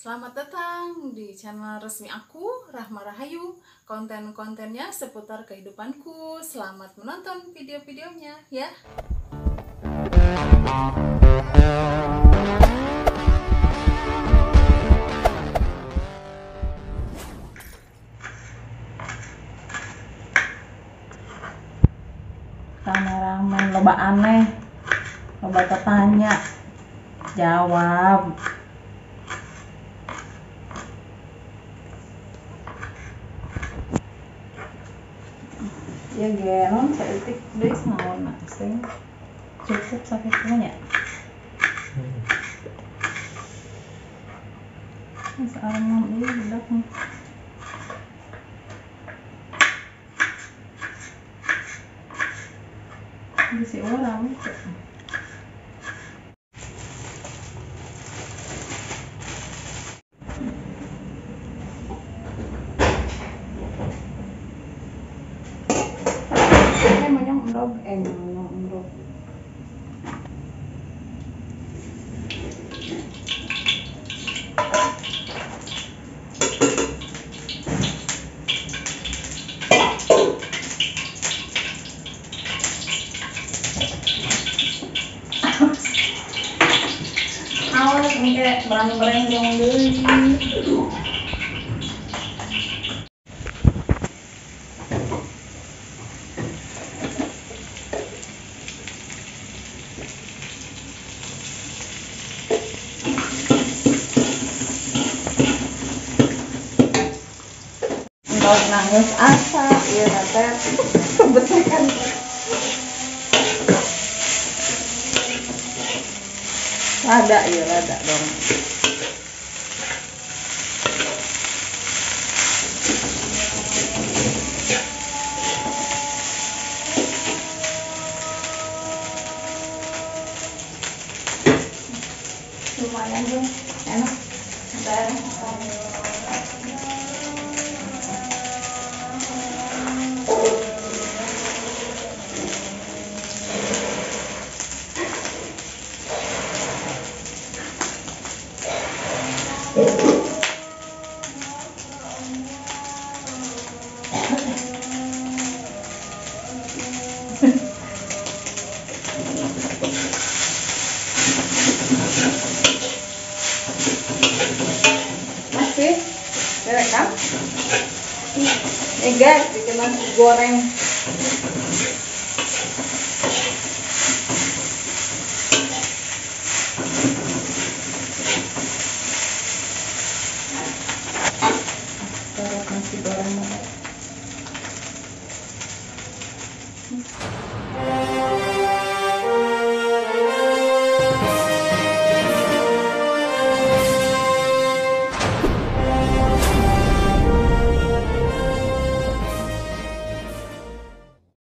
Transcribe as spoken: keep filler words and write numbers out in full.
Selamat datang di channel resmi aku, Rahma Rahayu. Konten-kontennya seputar kehidupanku. Selamat menonton video-videonya ya. Kameramen loba aneh, loba tanya, jawab. Ya genon saeutik deui naonna sing cukup sakit nya. Searang ieu budak nih. Bisa orang itu. Emang endog, emang endog. Awas engke barang-barang dong deui. Endog nangis asa ieu teh kebetulan. Lada ya, lada dong. Lumayan dong, enak. Udah enak. Masih direkam? Nih guys, bikin nasi goreng. Taruh nasi goreng.